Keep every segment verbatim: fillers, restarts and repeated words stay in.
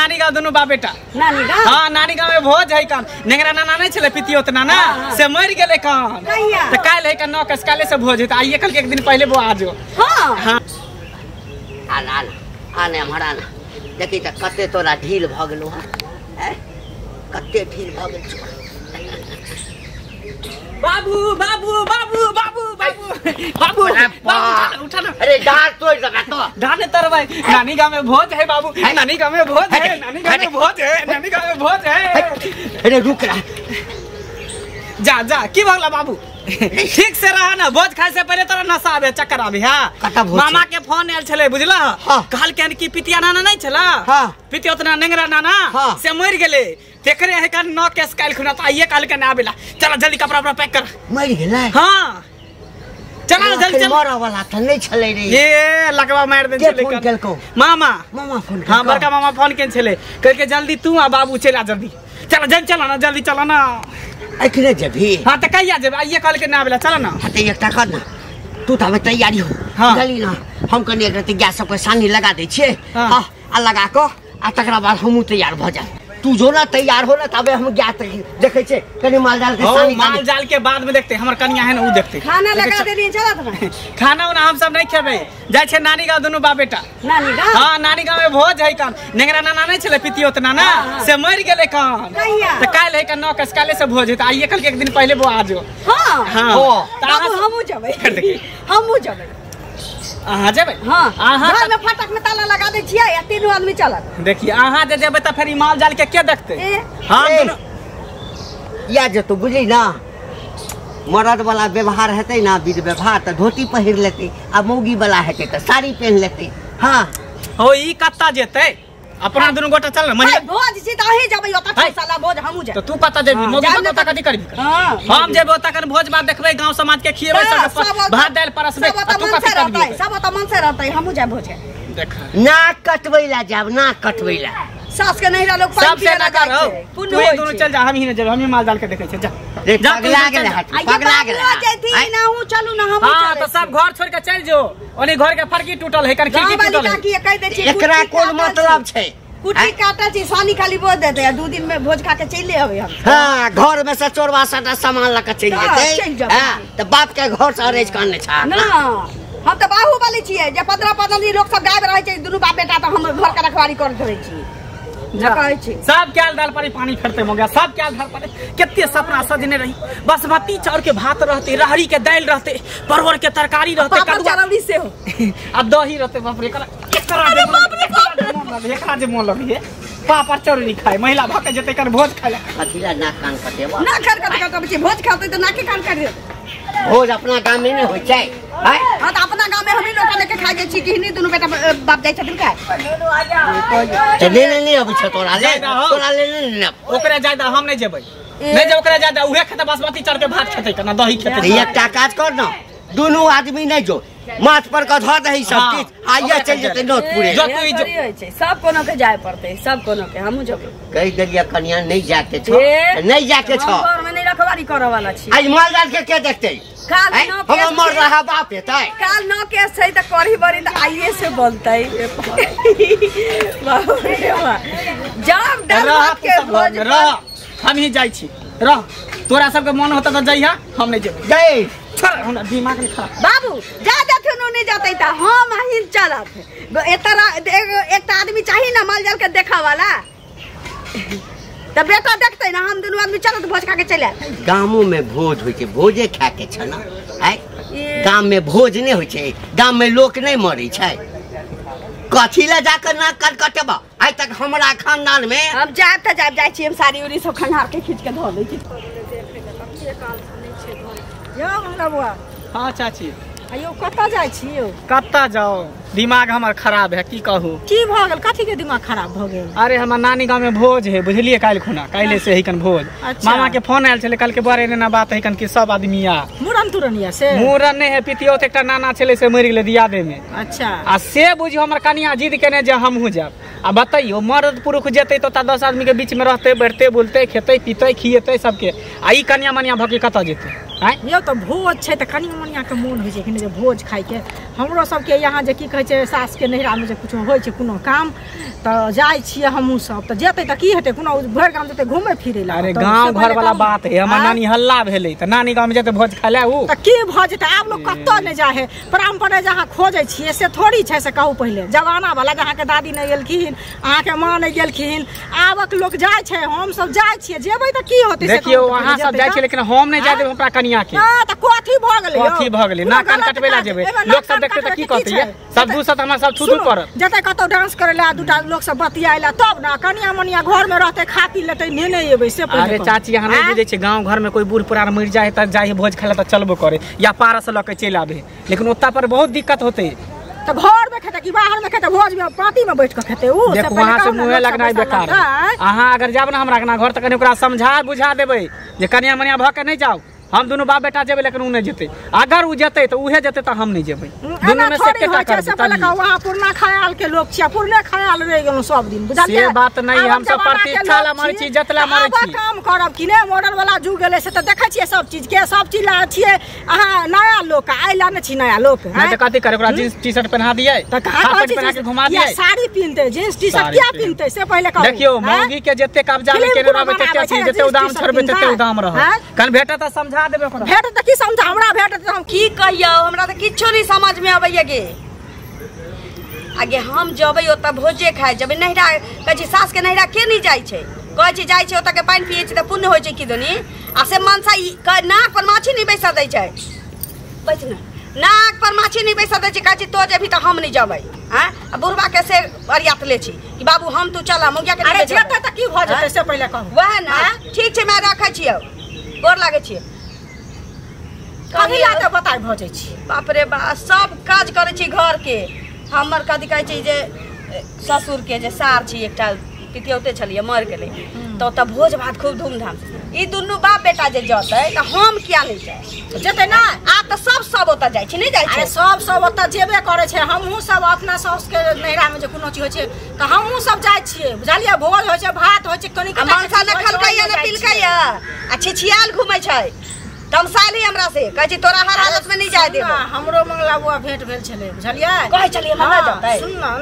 नानी गाँव दोनों बा बेटा। नानी गाँव? हाँ नानी गाँव में भोज है कान। नेंगरा नाना नहीं चले पितियो उतना ना से मर गए कान। तो काल है नौ कस काले से भोज है। आइए कल के एक दिन पहले वो आ जाओ। हाँ हाँ आना आना आने हमारा ना देखी तो कते तोरा ढील भ गेलो है कते ढील भ गेल बाबू बाबू बाबू बाबू बाबू बाबू उठा ना। अरे डांट तोड़ दबा तो डांट तर भाई नानी गाँव में भोज है बाबू। नानी गाँव में भोज है। नानी गाँव में भोज है। नानी गाँव में भोज है। अरे रुक रहा जा जा की भगला बाबू ठीक से रहा ना। भोज खाए से पहले तोरा नशा आवे चक्कर आवे। हाँ मामा के फोन आयल छले बुझला। कहल के की पितिया नाना नहीं छला। पितिया उतना नेंगरा नाना से मर गेले। तेकरे है का नौ केस काल खुना तो आइए काल के ना आवेला। चल जल्दी कपड़ा उपड़ा पैक कर। मर गेले? हां चला ना जल्दी चल। मरा वाला था नहीं छले रे। ये लगवा मार दे छले फोन केल को मामा मामा फोन। हां बड़का मामा फोन के छले कह के जल्दी तू आ बाबू चला जल्दी। चल जल्दी चला ना जल्दी चला ना। अखरे जभी हां त कहिया जेब आइए काल के ना आवेला। चला ना हते एकटा कर ना तू त हमें तैयारी हो। हाँ। चली ना हम कने एक रति गैस पर सानी लगा दे छे। हां आ लगा को आ तकरा बाद हमहु तैयार भ जा। तू जो ना तैयार हो ना तबे हम गैस देखे छे कने माल डाल के सानी माल जाल के बाद में देखते हमर कन्या है ना उ देखते। खाना लगा दे चलत ना खाना उना हम सब नहीं खेबे। जाय छे नानी गाँव दोनों बा बेटा। नानी गाँव? हां नानी गाँव में भोज है कान। नेंगरा नाना नहीं चले पितियो उतना ना से मर गेले कान। तो काल है नौ कस काले से भोज है। तो आइए कल के एक दिन पहले वो आ जाओ। हां हां बाबू हमहु जबै हमहु जबै आहा जेबे। हां आहा घर में फाटक में ताला लगा दे छियै या तीनों आदमी चलत। देखिए आहा जे जेबे त फिर माल जाल के के देखते। हां दोनों या जे तू बुझली ना मर्द वाला व्यवहार हेतै ना विध व्यवहार त धोती पहिर लेते आ मौगी वाला हेतै त साड़ी पहन लेते। हां हो ई कत्ता जेते अपना दोनों गोटा चल ना मनी भोज छी त अही जबै ओता साला भोज हमहु जे। तो तू कत्ता जेबी मौगी तो कत्ता कथि करबी। हां हम जेबो ओता कन भोज भात देखबै गांव समाज के खिएबै सब भात दाल परसबे तू कथि करबी। सब त मन से रहतै हमहु जे भोज देख ना कटबैला जाब ना कटबैला सास के नहीं लोग सब से ना करो। तू ये दोनों चल जा हम ही न जेब हम ही माल डाल के देखै छै जा जा पगला गेल पगला गेल आ ना हूं चलू ना हम। हां तो सब घर छोड़ के चल जो ओनी घर के फरकी टूटल है कर खिड़की टूटल है। की कह दे छी एकरा कोन मतलब छै कुटी काटा छी सानी खाली बोझ देते या दो दिन में भोज खा के चले आवे हम। हां घर में से चोरवा साटा सामान ला के चल जेते। हां तो बाप के घर से अरेज करने छा ना हम तो बाहुबली छिए जे पंद्रह पंद्रह दिन लोग सब गायब रहे छै दुनु बाप बेटा तो हम घर के रखवारी करत रहे छी। सब क्या दाल पर पानी फेरते हो गया। सब क्या दाल पर कितने सपना सजने रही। बासमती चाउर के भात रहते रहड़ी के दाल रहते परवल के तरकारी रहते कदुआ से हो अब दही रहते बाप रे एकरा जे मोन लगी पापड़ चौरी खाए महिला भके जते कर भोज खाए अथिला ना कान कटेवा ना कर कट कट भोज खाते तो ना के कान कर भोज अपना गांव में नहीं होय छै। हां तो अपना गांव में हम ही लोग लेके खा जाय छी कि नहीं दोनों बेटा बाप जाय छथिन का तो ले ले ले अब छ तोरा ले तोरा ले ले ओकरे जायदा हम नहीं जेबै नहीं जे ओकरे जायदा उहे खेते बासमती चाउर के भात खेते कना दही खेते। एकटा काज कर ना दोनों आदमी नहीं जो माथ पर का धर दही सब चीज आइए चल जते नोत पूरे जो तू जो सब कोनो के जाय पड़ते सब कोनो के हमहु जबै कहि देलिया कन्या नहीं जाके छ नहीं जाके छ घर में नहीं रखवारी करे वाला छी। आज माल डाल के के देखते काल न के हम मर रहा बाप हेतै काल न के छै त करही बरी त आइए से बोलतै बाबू रे वाह जब डर के भोज रह हम ही जाय छी रह तोरा सब के मन होता त जइहा हम नहीं जेबै गई छोड़ हमरा दिमाग नहीं खराब। बाबू जा जाथे नो नहीं जाते त हम ही चलत एतरा एक आदमी चाहिए ना माल जाल के देखा वाला त बेटा देखते ना हम दोनों आदमी चलत भोज खा के चले गांवों में भोज होय छै भोजे खा के छ ना आय गांव में भोज नहीं होय छै गांव में लोक नहीं मरै छै कथी ला जाकर ना कर कटबा आज तक हमरा खानदान में हम जाब त जाब जाय छी हम सारी उरी सब खंडार के खींच के धो दै छी यो हमरा बुआ। हां चाची आयो कत्ता जाय छी यो कत्ता जाओ दिमाग हमर खराब है की कहू की भ गेल कथी के दिमाग खराब भ गेल। अरे हमर नानी गांव में भोज है बुझलिए काल खुना काले से हिकन भोज मामा के फोन आयल छले कल के बारे ने ना बात हिकन की सब आदमी आ मुरन तुरनिया से मुरन नहीं है पितियो त एकटा नाना छले से मर गेले दिया दे में। अच्छा आ से बुझियो हमर कन्या जिद केने जे हमहु जाब आ बताइयो मर्द पुरुष जेते तो ता दस आदमी के बीच में रहते बैठते बोलते खेते पीते खिएते सबके आ ई कन्या मनिया भके कता जेते यो तो भोज छै त कनी मनिया के मोन होइ छै कि जे भोज खाइ के हमरो सबके यहाँ जे की कहै छै सास के नैहरा में जे कुछ होइ छै कोनो काम त जाय छियै हमहू सब त जेतै त की हेतै कोनो भर गाम जेतै घूमे फिरै ला। अरे गांव घर वाला बात है, हमर नानी हल्ला भेलै त नानी गांव में जेतै भोज खाय ले उ त की भ जेतै। आब लोग कत्तो नै जाय है, परंपरा जहां खोजै छियै से थोड़ी छै से कहू पहिले जमाना वाला जहां के दादी नै गेलखिन अहाँ के मां नै गेलखिन आबक लोग जाय छै हम सब जाय छियै जेबै त की होतै। देखियो अहाँ सब जाय छियै लेकिन हम नै जाय देब हमरा कनिया के। हां त कथी भ गेलै कथी भ गेलै ना कान कटबै ला जेबै लोग सब देखते त की कहतै सब दूसर हमरा सब छुटू करत जतै कतौ डांस करे ला दुटा लोग सब बतियाइला तब ना कनिया मनिया घर में रहते खा पी लेतै नेने एबै से पहिले। अरे चाची अहाँ नै बुझै छै गांव घर में कोई बूढ़ पुरान मर जाए त जाय भोज खाय ला त चलबो करे या पारस ल के चल आबे, लेकिन ओत्ता पर बहुत दिक्कत होते। त घर में खेते कि बाहर में खेते भोज में पार्टी में बैठ के खेते उ से देखो वहां से मुंह लगनाय बेकार। अहाँ अगर जाब ना हमरा के घर त कने ओकरा समझा बुझा देबै जे कनिया मनिया भ के नै जाओ हम दोनों बाप बेटा जेबै लेकिन उ नै जेतै। अगर उ जेतै त उहे जेतै त हम नै जेबै दोनों में से केटा करबै तनी। वहां पुरना ख्याल के लोग छिया पुरने ख्याल रह गेलो सब दिन बुझलियै से बात नै हम सब प्रतीक्षा ला मरै छी जतला मरै छी काम करब कि नै मॉडल वाला जुग गेलै से त देखै छियै सब चीज के सब चीज ला छियै अहाँ नया लोग आइला नै छी नया लोग नै त कथि करे ओकरा जींस टी-शर्ट पहना दियै त कहां पहना के घुमा दियै साड़ी पिनते जींस टी-शर्ट क्या पिनते से पहिले कहू। देखियो मौगी के जत्ते कब्जा में केने रहबै तत्ते चीज जत्ते उदाम छोड़बै तत्ते उदाम रह कन भेटा त समझा देबै ओकरा भेट की समझा हमरा भेट त हम की कहियो हमरा त किछो नहीं समझ में आबैया गे। आगे हम जबै ओत भोजे खाए जबै नैहरा कछि सास के नैहरा के नहीं जाय छै कहै छै जाय छै ओत के पानी पिए छै त पुण्य होय छै कि दोनी आ से मनसा नाक पर माछी नहीं बैसा दै छै बैठ ना नाक पर माछी नहीं बैसा दै छै कहै छै तो जेभी त हम नहीं जबै। हां बुढ़वा के से अरियात ले छी कि बाबू हम तू चला मुगिया के अरे जेतै त की भ जेतै से पहिले कहू वह ना ठीक छै मैं रखै छियै गोर लागै छियै कभी लाते बताइ भ जाय छी। बाप रे बा सब काज करे छी घर के हमर कथि कहै छै जे ससुर के जे सार छी एकटा पितियौते छलिए मर गेलै त त भोज भात खूब धूमधाम ई दुनू बाप बेटा जे जतै त हम किया नै जाय जेतै ना आब त सब सब ओत जाय छी नै जाय छै सब सब ओत जेबे करे छै हमहू सब अपना साउस के नैहरा में जे कोनो चीज होय छै त हमहू सब जाय छियै बुझलियै भोज होय छै भात होय छै कनी कनी मनसा न खलकैया न पिलकैया आ छिछियाल घुमै छै तमसाली हमरा से कहै छी तोरा हर हालत में नहीं जाय देबो। हमरो मंगला बुआ भेंट भेल छले बुझलियै कहै छलिए हम न जतै सुन न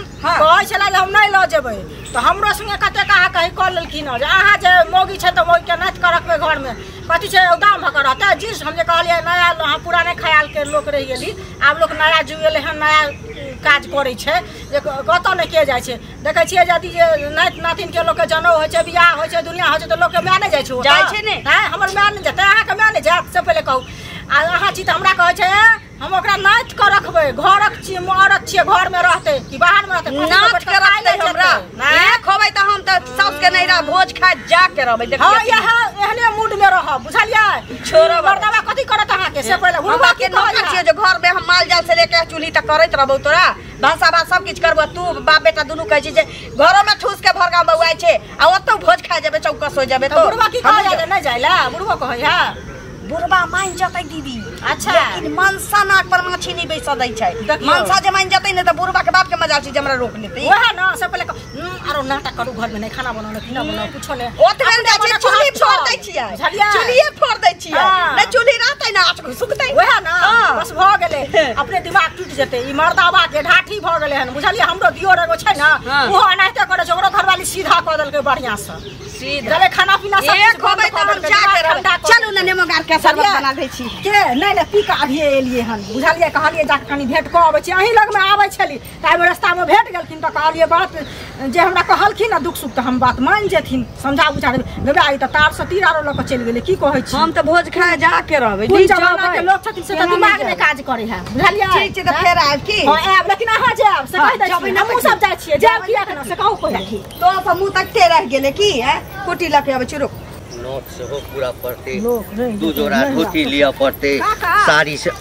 कहै छला जे हम नै ल जेबै त हमरो संगे कते कहा कहि क लेलखिन जे अहाँ जे मोगी छै त मोगी के नाच कर रखबे घर में कथि छै उदाम भकर रहतै जिस हम जे कहलिए नया अहाँ पुराने ख्याल के लोग रह गेली आब लोग नया जुग गेलै हन नया काज करै छै जे कत नै के जाय छै देखै छियै यदि जे नाति नातिन के लोग के जनौ होय छै बियाह होय छै दुनिया होय छै त लोग के माने जाय छै जाय छै ने हां हमर माने जतै अहाँ के माने जात से पहिले कहू आ अहाँ छी त हमरा कहै छै हम ओकरा नाच के रखबै घरक छी औरत छी घर में रहतै कि बाहर में रहतै नाच के रखतै हमरा ए खोबै त हम त साउस के नैहरा भोज खाए जा के रहबै देखिए हां यहां एहने मूड में रह बुझलियै छोरो मर्दवा कथि करत अहाँ के से पहिले हुनका के नौकर छियै जे घर में हम माल जाल से लेके चूल्ही तक करैत रहबौ तोरा भाषा भात सब किछ करबो तू बाप बेटा दुनू कहै छी जे घरो में ठूस के भरगा बउआइ छै आ ओतौ भोज खाए जेबै चौकस हो जेबै तो बुढ़वा की कहै नै जाइला बुढ़वा कहै हा बुढ़वा मान जतै दीदी अच्छा लेकिन मनसा नाक पर माछी नहीं बैसा दै छै मनसा जे मान जतै ने त बुढ़वा के बाप के मजाल छै जे हमरा रोक लेतै ओहा न से पहिले आरो नाटक करू घर में नै खाना बनाउ नै खाना बनाउ कुछो नै ओतबे जा छै चूल्ही फोड़ दै छियै चूल्ही फोड़ दै छियै नै चूल्ही रहतै ना आच सुखतै ओहा न बस भ गेलै अपने दिमाग टूट जेतै ई मर्दावा के ढाठी भ गेलै हन बुझलियै हमरो दियोर एगो छै ना ओहो एनाहिते करे छै ओकरो घरवाली सीधा क देलकै बढ़िया से सीधा जले खाना पीना सब एक होबै त हम जा के रहबै चलू न नेमो गार के शरबत बना दै छी के नै नै पी के अभी एलिए हन बुझलियै कहलिए जा कनी भेंट क आबै छी अहीं लग में आबै छली ताइ में रास्ता में भेट गेलखिन त कहलिए बात जे हमरा कहलखिन ना दुख सुख त हम बात मान जेथिन समझा बुझा देबै गबा ई त तार से तीर आरो ल के चल गेलै की कहै छी हम त भोज खाए जा के रहबै दिन जमाना के लोग छथिन से त दिमाग में काज करे है बुझलियै ठीक छै त फेर आब की हां आब लेकिन अहाँ जाब से कहि दै छी हमहु सब जाइ छियै जाब किया के न से कहू कोइ राखी तो सब मुंह तकते रह गेलै की है कुटी ल के आबै छी रुक नोट से हो पूरा पड़ते दू जोड़ा धोती लिया पड़ते साड़ी से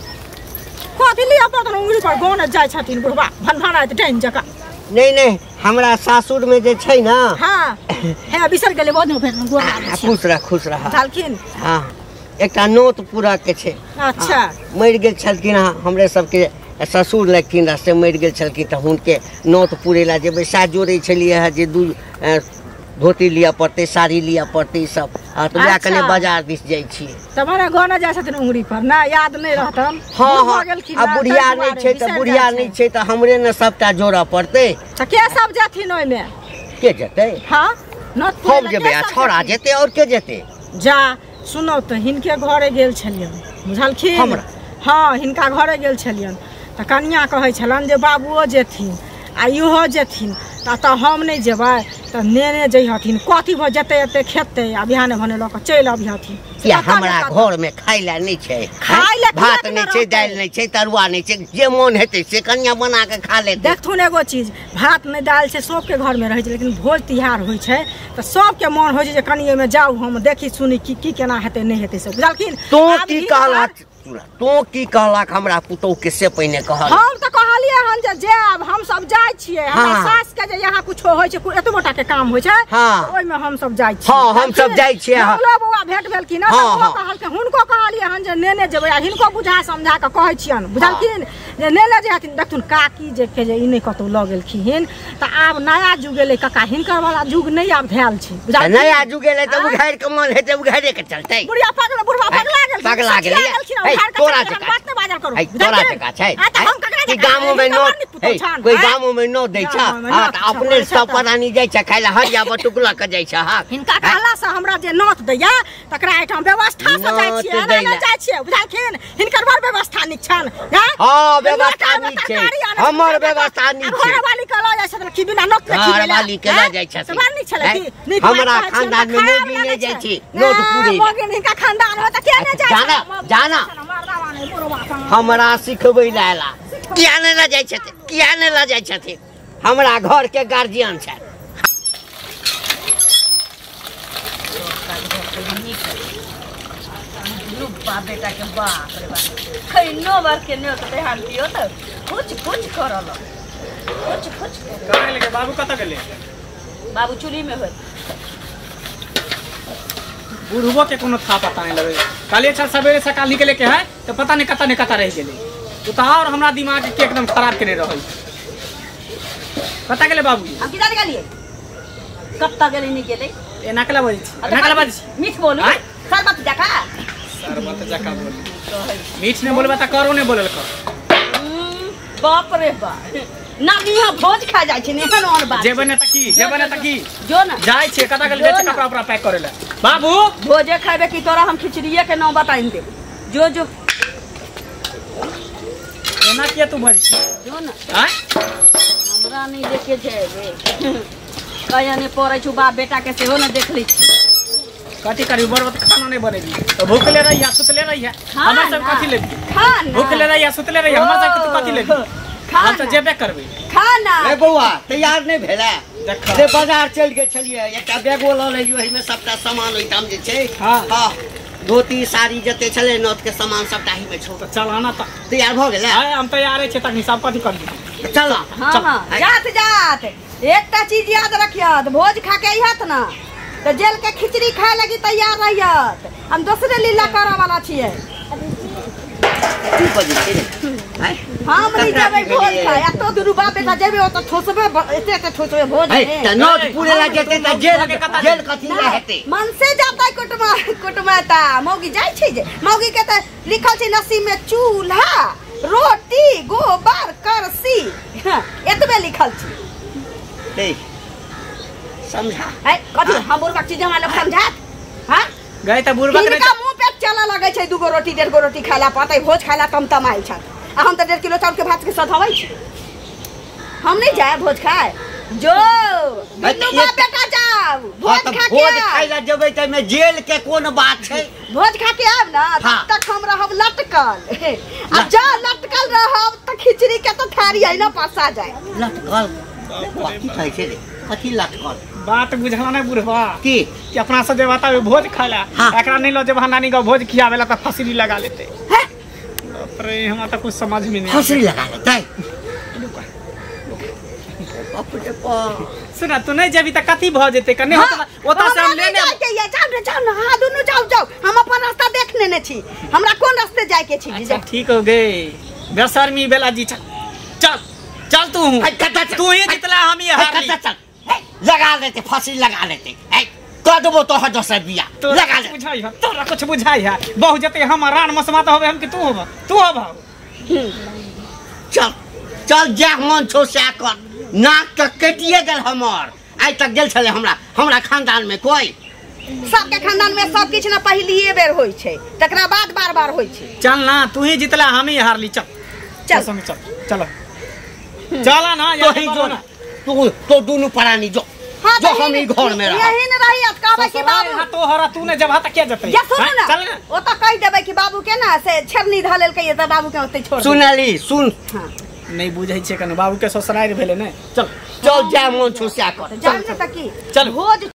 कथी लिया पड़ते उंगली पर गोन जाय छथिन बुढ़वा भनभना त टाइम जका नहीं नहीं हमरा सासुर में जे छै ना हां हे बिसर गेले बहुत फेर गोर लागै छै खुश रह खुश रह झालखिन हां एकटा नोत पूरा के छै अच्छा मर गेल छलखिन हमरे सबके ससुर लगथिन से मर गेल छलखिन त हुनके नोत पूरे ला जे बैसा जोड़े छलिए है जे दू धोती लिया पड़ते साड़ी लिया पड़ते सब आ आ तो जा कने बाजार दिस जाई छी तुम्हारे गाना जाय छथिन उंगरी पर ना याद नहीं रहतन। हां हां अब बुढ़िया नहीं छै त बुढ़िया नहीं छै त हमरे न सबटा जोड़ा पड़ते त के सब जाथिन ओइ में के जेते हां न हम जेबे आ छोड़ा जेते और के जेते जा सुनो त हिनके घरे गेल छलियन बुझलखिन हमरा हां हिनका घरे गेल छलियन त कन्या कहै छलन जे बाबूओ जेथिन आ इहो जेथिन त हम नहीं जेबै त नेने जइहथिन कथी भ जते एते खेते आ बिहाने भने ल क चलि अबिहथिन या हमरा घर में खाइला नहीं छै खाइला भात नहीं छै दाल नहीं छै तरुआ नहीं छै जे मन हेते से कन्या बना के खा लेते देखथुन एगो चीज भात नहीं दाल छै सबके घर में रहै छै लेकिन भोज तिहार होइ छै त सबके मन होइ छै जे कनिए में जाऊ हम देखी सुनी की की केना हेते नहीं हेते सब बुझलखिन तो की कहला तो की कहला हमरा पुतौ के से पहिने कहल हम त कहलिए हन जे जेब हम सब जाय छियै हमरा सास के जे यहाँ कुछ होइ छै एतो मोटा के काम होइ छै ओइ में हम सब जाय छियै हां हम सब जाय छियै लो बउआ भेट भेल कि ना तो कहल के हुनको कहलिए हन जे नेने जेबै आ हिनको बुझा समझा के कहै छियन बुझलखिन जे नेने जे हथिन देखथुन काकी जे के जे इ नै कतौ ल गेलखिन त आब नया जुग एलै काका हिनकर वाला जुग नै आब धैल छै बुझलखिन नया जुग एलै त उघार के मन हेते उघारे के चलतै बुढ़िया पगला बुढ़वा पगला गेल पगला गेल तोरा के बाजार करू तोरा के छै कि गामो में नोट कोई गामो में नोट दै छ हां त अपने सब परानी जाय छ खाइला हरिया बटुकला के जाय छ हां हिनका कहला से हमरा जे नोट दैया तकरा एठाम व्यवस्था से जाय छियै ना जाय छियै बुझलखिन हिनकर बड़ व्यवस्था निक छन हां व्यवस्था निक छै हमर व्यवस्था निक छै घरवाली के ल जाय छ कि बिना नोट के खिलेला घरवाली के ल जाय छ सब निक छले कि हमरा खानदान में मोगी ले जाय छी नोट पूरी मोगी हिनका खानदान हो त के ने जाय जाना जाना हमरा सिखबै लाला किया नै ल जाय छथि किया नै ल जाय छथि हमरा घर के गार्जियन छै बाप बेटा के बाप रे बाप खैनो बार के ने त हाल दियो त कुछ कुछ करल कुछ कुछ करे लगे बाबू कत गेले बाबू चुली में होय बुढ़बो के कोनो था पता नहीं लगे काले अच्छा सवेरे से काल निकले के है तो पता नहीं कता नहीं कता रह गेले तो ता और हमरा दिमाग के एकदम खराब करे रहल पता गेले बाबू हम किधर गेलिए कब तक गेले नहीं गेले ए नकला बज नकला बज मीठ बोलू सर मत जका सर मत जका बोल मीठ ने बोलबा त करो ने बोलल कर बाप रे बाप ना निया भोज खा जाय छै नेहन और बात जेबे ने त की जेबे ने त की जो ना जाय छै कता गेल जाय छै कपड़ा उपड़ा पैक करे ला बाबू भोजे खाबे की तोरा हम खिचड़िए के नाम बताइन दे जो जो एना के तू भज जो ना हैं हमरा नहीं देखे जेबे कया ने पड़ै छु बाप बेटा के सेहो न देख ली कथी करी बरबत खाना नहीं बनेगी तो भूखले रही या सुतले रही है हमर सब कथी लेबी खाना भूखले रही या सुतले रही हमर सब तू कथी लेबी हम त जेबे करबे खाना ए बौआ तैयार नहीं भेला जे बाजार चल के छलिए एकटा बैगो ल लेलियो एहि में सबटा सामान ओइठाम जे छै हां हां धोती साड़ी जते छले नौत के सामान सबटा ही में छौ तो चलाना त तैयार भ गेलै हां हम तैयार छै तक हिसाब कथी करबी चल हां हां जात जात एकटा चीज याद रखियत भोज खा के आइहत ना तो जेल के खिचड़ी खाए लगी तैयार रहियत हम दूसरे लीला करे वाला छियै की बजै छी हैं हम नहीं जेबै भोज खाए तो दुरु बाप बेटा जेबै ओ त ठोसबे एते एते ठोसबे भोज है त नोट पूरे ला जेते त जेल जेल कथी ला हेते मन से जाता कुटुमा कुटुमाता मौगी जाय छै जे मौगी के त लिखल छै नसीब में चूल्हा रोटी गोबर करसी एतबे लिखल छै देख समझा है कथी हम बुरबक चीज हमरा लोग समझात हां गए त बुरबक रे इनका मुंह पे चला लगे छै दुगो रोटी डेढ़ गो रोटी खाला पतै भोज खाला तम तमाइल छ आ हम त डेढ़ किलो चाउर के भात के सधबै छी हम नहीं जाए भोज खाए जो बिन्नू बेटा जाओ भोज खा के भोज खाइला जेबै त में जेल के कोन बात छै भोज खा के आब ना तब तक हम रहब लटकल आ जा लटकल रहब त खिचड़ी के तो थारी है ना पसा जाए लटकल कथी खाइ छै रे कथी लटकल बात बुझला नहीं बुढ़वा की कि अपना से देवता में भोज खाला एकरा नहीं लो जब नानी का भोज खियावेला त फसरी लगा लेते हैं बाप रे हमरा त कुछ समझ में नहीं फसरी लगा लेते बाप रे बाप सुना तू नहीं जेबी त कथी भ जेते कने होता ओता से हम लेने जाके ये जाओ रे जाओ ना हां दोनों जाओ जाओ हम अपन रास्ता देख लेने छी हमरा कोन रास्ते जाय के छी अच्छा ठीक हो गए बेशर्मी बेला जी चल चल चल तू तू ही जितला हम ही हार लगा लेते फसरी लगा लेते तो देबो तो हद से बिया लगा ले बुझाई है तोरा कुछ बुझाई है बहु जते हम रान मसमा तो होबे हम कि तू होबा तू होबा चल चल जा मन छो से कर नाक तक कटिए गेल हमर आज तक गेल छले हमरा हमरा खानदान में कोई सबके खानदान में सब किछ ना पहलिए बेर होई छै तकरा बाद बार बार होई छै चल ना तू ही जितला हम ही हारली चल चल संग चल चलो चला ना तो ही जो ना तू तो दोनों परानी जो जो हम ही घर में रह यही न रही अब कहबे कि बाबू हां तो हरा तूने जब हाथ के जते या सुन ना चल ना ओ त कह देबे कि बाबू के ना से छेरनी धलेल के त बाबू के ओते छोड़ सुनली सुन हां नहीं बुझै छै कने बाबू के ससुराल भेले ने चल चल जा मन छो से कर जान से त की चल भोज